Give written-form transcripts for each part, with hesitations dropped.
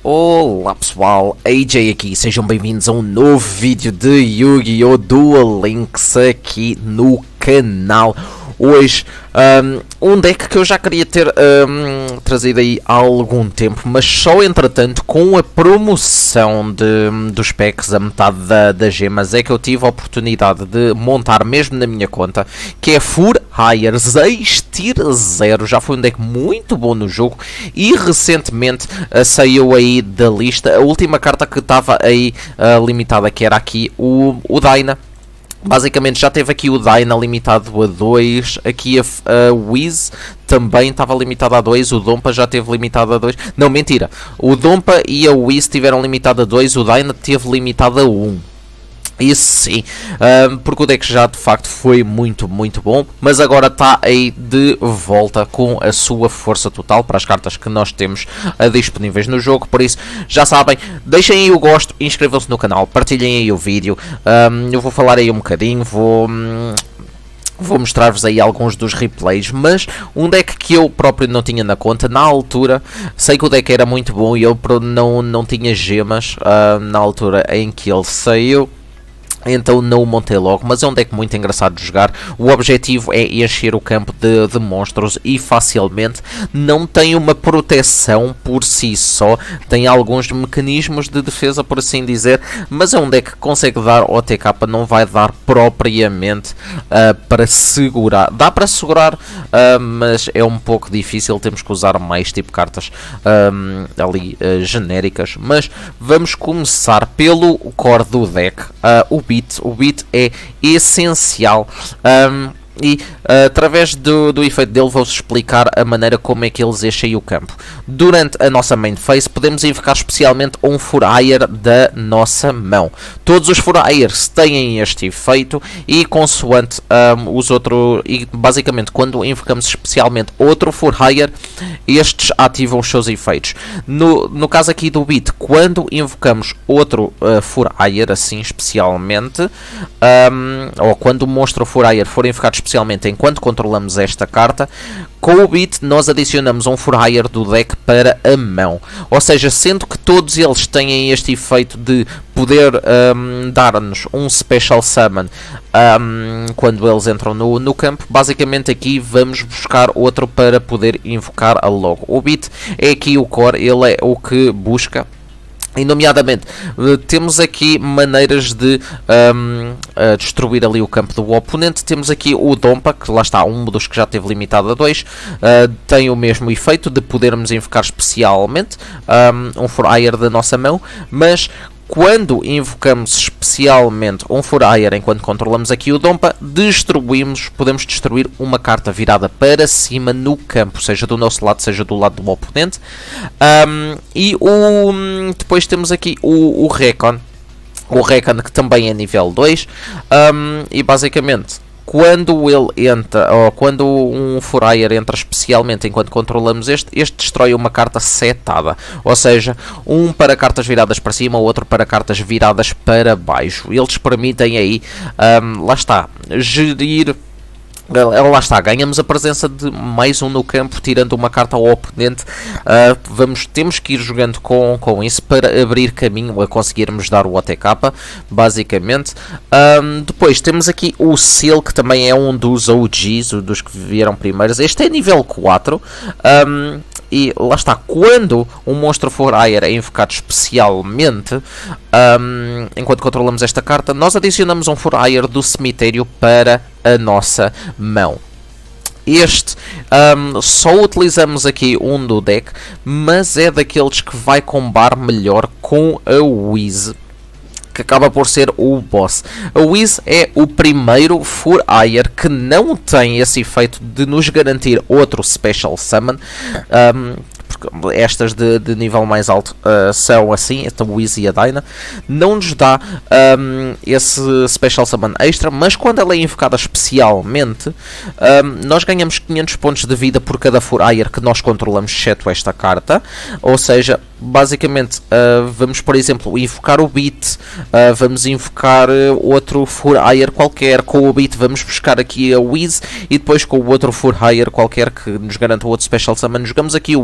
Olá pessoal, AJ aqui, sejam bem-vindos a um novo vídeo de Yu-Gi-Oh! Duel Links aqui no canal. Hoje, um deck que eu já queria ter trazido aí há algum tempo, mas só entretanto com a promoção dos packs a metade das gemas é que eu tive a oportunidade de montar mesmo na minha conta, que é Fur Hire 6 Tier 0, já foi um deck muito bom no jogo e recentemente saiu aí da lista a última carta que estava aí limitada, que era aqui o Dyna. Basicamente já teve aqui o Dyna limitado a 2, aqui a Wiz também estava limitado a 2, o Dompa já teve limitado a 2, não, mentira, o Dompa e a Wiz tiveram limitado a 2, o Dyna teve limitado a 1. Isso sim, porque o deck já de facto foi muito bom, mas agora está aí de volta com a sua força total para as cartas que nós temos disponíveis no jogo. Por isso, já sabem, deixem aí o gosto, inscrevam-se no canal, partilhem aí o vídeo. Eu vou falar aí um bocadinho, vou mostrar-vos aí alguns dos replays, mas um deck que eu próprio não tinha na conta na altura. Sei que o deck era muito bom e eu não tinha gemas na altura em que ele saiu, então não o montei logo, mas é um deck muito engraçado de jogar. O objetivo é encher o campo de monstros e facilmente. Não tem uma proteção por si só, tem alguns mecanismos de defesa, por assim dizer, mas é um deck que consegue dar OTK, não vai dar propriamente para segurar. Dá para segurar, mas é um pouco difícil, temos que usar mais tipo cartas ali genéricas. Mas vamos começar pelo core do deck, o beat é essencial e através do efeito dele vou-vos explicar a maneira como é que eles enchem o campo. Durante a nossa main phase podemos invocar especialmente um Fur Hire da nossa mão. Todos os Fur Hires têm este efeito e consoante os outros, e basicamente quando invocamos especialmente outro Fur Hire, estes ativam os seus efeitos. No caso aqui do beat, quando invocamos outro Fur Hire assim especialmente, ou quando o monstro Fur Hire for invocado especialmente enquanto controlamos esta carta, com o beat nós adicionamos um Fur Hire do deck para a mão. Ou seja, sendo que todos eles têm este efeito de poder dar-nos um Special Summon quando eles entram no campo, basicamente aqui vamos buscar outro para poder invocar a logo. O beat é aqui o core, ele é o que busca. E nomeadamente, temos aqui maneiras de destruir ali o campo do oponente. Temos aqui o Dompa, que lá está, um dos que já teve limitado a 2. Tem o mesmo efeito de podermos invocar especialmente um Fur Hire da nossa mão, mas quando invocamos especialmente um Fur Hire enquanto controlamos aqui o Dompa, podemos destruir uma carta virada para cima no campo, seja do nosso lado, seja do lado do oponente. Depois temos aqui o Recon. O Recon, que também é nível 2, e basicamente quando ele entra, ou quando um Fur Hire entra especialmente enquanto controlamos este destrói uma carta setada, ou seja, um para cartas viradas para cima, o outro para cartas viradas para baixo. Eles permitem aí, lá está, gerir. Lá está, ganhamos a presença de mais um no campo, tirando uma carta ao oponente. Temos que ir jogando com isso para abrir caminho a conseguirmos dar o OTK, basicamente. Depois temos aqui o Seal, que também é um dos OGs, dos que vieram primeiros. Este é nível 4. E lá está, quando um monstro Fur Hire é invocado especialmente, enquanto controlamos esta carta, nós adicionamos um Fur Hire do cemitério para a nossa mão. Só utilizamos aqui um do deck, mas é daqueles que vai combar melhor com a Wiz, que acaba por ser o boss. A Wiz é o primeiro Fur Hire que não tem esse efeito de nos garantir outro Special Summon, porque estas de nível mais alto são assim, a Wiz e a Dyna, não nos dá esse Special Summon extra, mas quando ela é invocada especialmente, nós ganhamos 500 pontos de vida por cada Fur Hire que nós controlamos, exceto esta carta. Ou seja, basicamente vamos, por exemplo, invocar o beat, vamos invocar outro Fur Hire qualquer. Com o beat vamos buscar aqui a Wiz, e depois com o outro Fur Hire qualquer que nos garanta outro Special Summon, jogamos aqui o Wiz,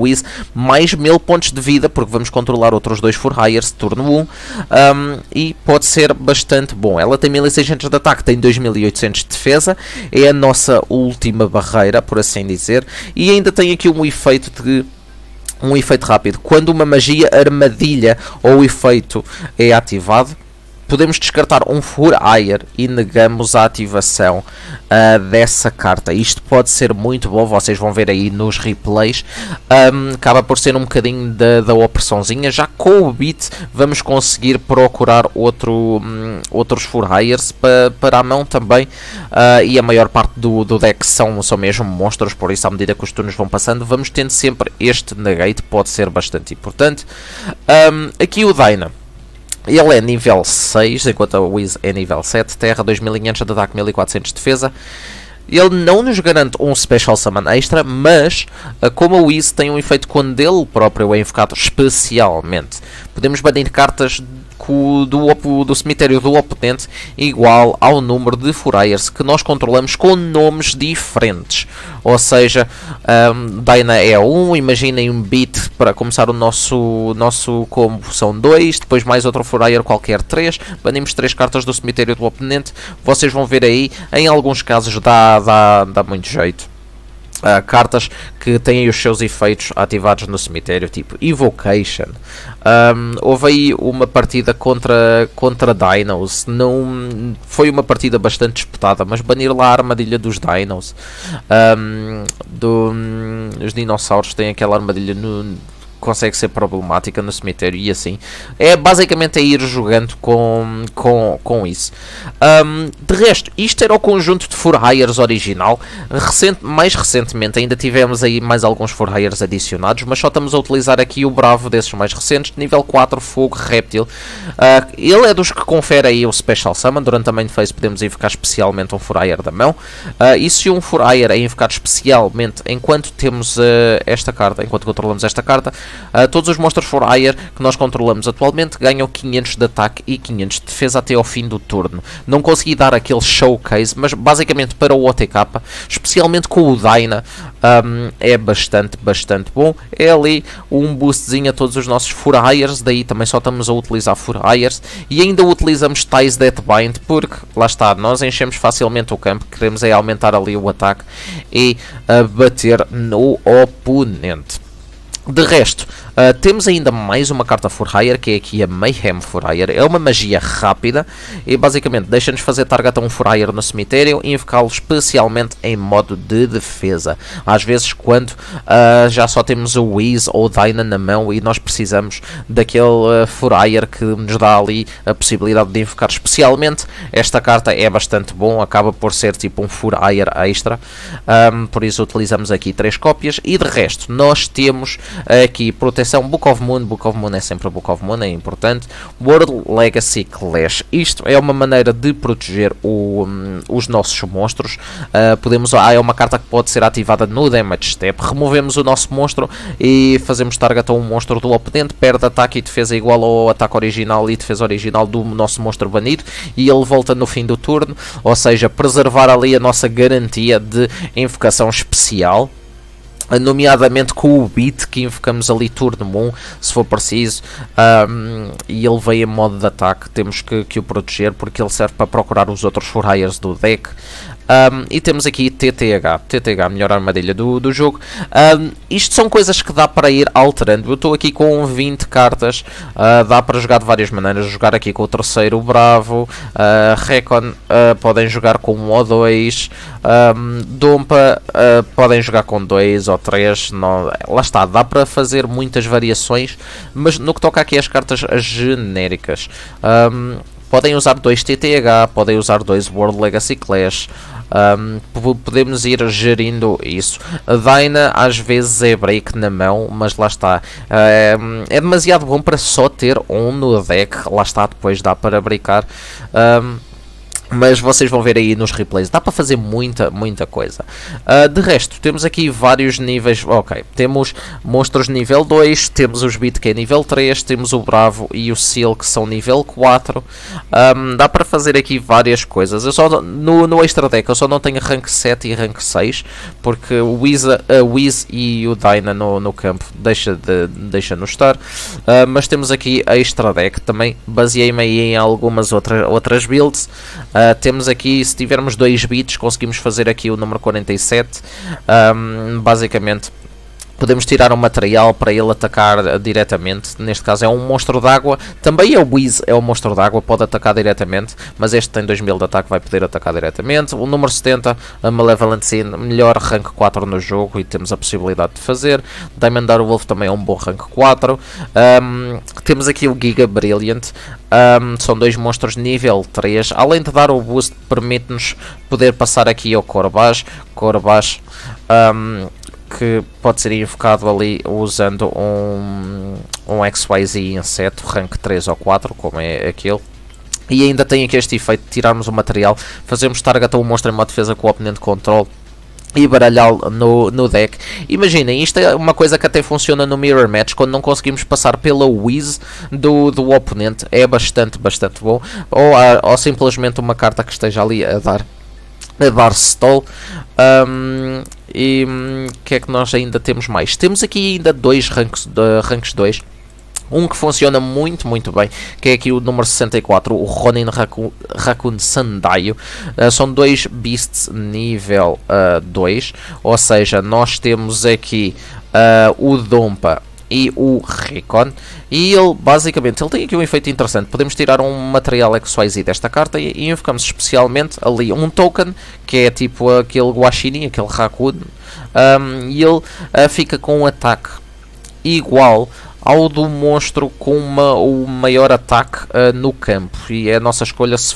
mais 1000 pontos de vida, porque vamos controlar outros 2 For Hires de turno 1, e pode ser bastante bom. Ela tem 1600 de ataque, tem 2800 de defesa, é a nossa última barreira, por assim dizer, e ainda tem aqui um efeito rápido. Quando uma magia, armadilha ou efeito é ativado, podemos descartar um For Hire e negamos a ativação dessa carta. Isto pode ser muito bom, vocês vão ver aí nos replays. Acaba por ser um bocadinho da opressãozinha. Já com o beat vamos conseguir procurar outros For Hires para a mão também. E a maior parte do deck são mesmo monstros, por isso à medida que os turnos vão passando vamos tendo sempre este negate, pode ser bastante importante. Aqui o Dyna. Ele é nível 6, enquanto a Wiz é nível 7, terra, 2500 de ataque, 1400 de defesa. Ele não nos garante um Special Summon extra, mas como a Wiz tem um efeito quando ele próprio é invocado especialmente, podemos banir cartas do cemitério do oponente igual ao número de For Hires que nós controlamos com nomes diferentes. Ou seja, Dyna é 1, imaginem um beat para começar o nosso combo são 2, depois mais outro For Hire qualquer 3, banimos 3 cartas do cemitério do oponente. Vocês vão ver aí, em alguns casos dá muito jeito. Cartas que têm os seus efeitos ativados no cemitério, tipo Evocation. Houve aí uma partida contra Dinos, não foi uma partida bastante disputada, mas banir lá a armadilha dos Dinos. Os dinossauros têm aquela armadilha consegue ser problemática no cemitério e assim. É basicamente ir jogando com isso. De resto, isto era o conjunto de For Hires original. Mais recentemente ainda tivemos aí mais alguns For Hires adicionados, mas só estamos a utilizar aqui o Bravo desses mais recentes, nível 4, Fogo, Réptil. Ele é dos que confere aí o Special Summon. Durante a main phase podemos invocar especialmente um For Hire da mão. E se um For Hire é invocado especialmente enquanto temos esta carta, enquanto controlamos esta carta, todos os monstros For Hire que nós controlamos atualmente ganham 500 de ataque e 500 de defesa até ao fim do turno. Não consegui dar aquele showcase, mas basicamente para o OTK, especialmente com o Dyna, é bastante bom. É ali um boostzinho a todos os nossos For Hires, daí também só estamos a utilizar For Hires e ainda utilizamos Ties That Bind, porque lá está, nós enchemos facilmente o campo, queremos é aumentar ali o ataque e bater no oponente. De resto, temos ainda mais uma carta For Hire, que é aqui a Mayhem For Hire. É uma magia rápida e basicamente deixa-nos fazer target a um For Hire no cemitério e invocá-lo especialmente em modo de defesa. Às vezes quando já só temos o Wiz ou o Dyna na mão e nós precisamos daquele For Hire que nos dá ali a possibilidade de invocar especialmente. Esta carta é bastante bom, acaba por ser tipo um For Hire extra. Por isso utilizamos aqui 3 cópias e de resto nós temos aqui proteção Book of Moon é sempre Book of Moon, é importante. World Legacy Clash, isto é uma maneira de proteger os nossos monstros. É uma carta que pode ser ativada no Damage Step, removemos o nosso monstro e fazemos target a um monstro do oponente, perde ataque e defesa igual ao ataque original e defesa original do nosso monstro banido e ele volta no fim do turno, ou seja, preservar ali a nossa garantia de invocação especial, nomeadamente com o beat que invocamos ali turno 1, se for preciso, e ele veio em modo de ataque, temos que o proteger porque ele serve para procurar os outros For Hires do deck. E temos aqui TTH, melhor armadilha do jogo. Isto são coisas que dá para ir alterando. Eu estou aqui com 20 cartas, dá para jogar de várias maneiras. Jogar aqui com o terceiro Bravo, Recon podem jogar com 1 ou 2, Dompa podem jogar com 2 ou 3, lá está, dá para fazer muitas variações, mas no que toca aqui às cartas genéricas, podem usar 2 TTH, podem usar 2 World Legacy Clash. Podemos ir gerindo isso. A Dyna às vezes é break na mão, mas lá está, é demasiado bom para só ter um no deck. Lá está, depois dá para breakar. mas vocês vão ver aí nos replays, dá para fazer muita coisa. De resto, temos aqui vários níveis, ok, temos monstros nível 2, temos os Beat que é nível 3, temos o Bravo e o Seal que são nível 4, dá para fazer aqui várias coisas. Eu só, no Extra Deck eu só não tenho rank 7 e rank 6, porque o Wiz e o Dyna no campo deixa-no estar, mas temos aqui a Extra Deck, também baseei-me aí em algumas outras builds. Temos aqui, se tivermos 2 bits, conseguimos fazer aqui o número 47. Basicamente, podemos tirar um material para ele atacar diretamente. Neste caso é um monstro d'água. Também é o Wiz, é um monstro d'água, pode atacar diretamente. Mas este tem 2000 de ataque, vai poder atacar diretamente. O número 70, a Malevolent Sin, melhor rank 4 no jogo e temos a possibilidade de fazer. Diamond Wolf também é um bom rank 4. Temos aqui o Giga Brilliant. São 2 monstros nível 3. Além de dar o boost, permite-nos poder passar aqui ao Corvage. Que pode ser invocado ali usando um XYZ inseto, rank 3 ou 4, como é aquele. E ainda tem aqui este efeito de tirarmos o material, fazermos target a um monstro em modo defesa com o oponente control e baralhá-lo no deck. Imaginem, isto é uma coisa que até funciona no Mirror Match, quando não conseguimos passar pela Wiz do oponente, é bastante bom. Ou simplesmente uma carta que esteja ali a dar stall. E o que é que nós ainda temos mais? Temos aqui ainda 2 ranks 2. Um que funciona muito bem, que é aqui o número 64, o Ronin Raccoon Sandaio. São 2 Beasts nível 2, ou seja, nós temos aqui o Dompa e o Recon, e ele basicamente tem aqui um efeito interessante. Podemos tirar um material XYZ desta carta e invocamos especialmente ali um token, que é tipo aquele Guaxinim, aquele Raccoon, e ele fica com um ataque igual ao do monstro com o maior ataque no campo, e é a nossa escolha se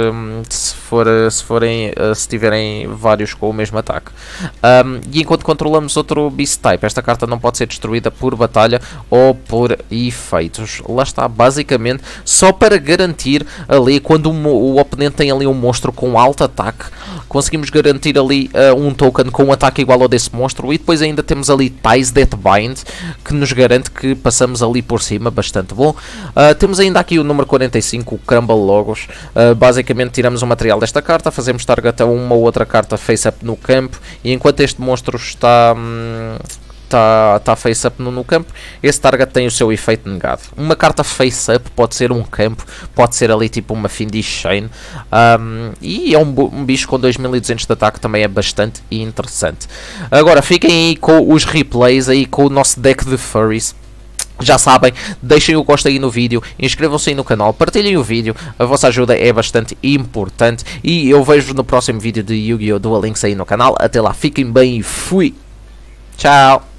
tiverem vários com o mesmo ataque. E enquanto controlamos outro Beast Type, esta carta não pode ser destruída por batalha ou por efeitos. Lá está, basicamente só para garantir ali, quando o oponente tem ali um monstro com alto ataque, conseguimos garantir ali um token com um ataque igual ao desse monstro, e depois ainda temos ali Ties Deathbind, que nos garante que passamos ali por cima, bastante bom. Temos ainda aqui o número 45, o Crumble Logos. Basicamente tiramos o material desta carta, fazemos target a uma ou outra carta face up no campo, e enquanto este monstro está face up no campo, esse target tem o seu efeito negado. Uma carta face up pode ser um campo, pode ser ali tipo uma Fiendish Chain, e é um bicho com 2200 de ataque, também é bastante interessante. Agora fiquem aí com os replays, aí com o nosso deck de Furries. Já sabem, deixem o gosto aí no vídeo, inscrevam-se aí no canal, partilhem o vídeo, a vossa ajuda é bastante importante, e eu vejo no próximo vídeo de Yu-Gi-Oh! Duel Links aí no canal. Até lá, fiquem bem e fui! Tchau!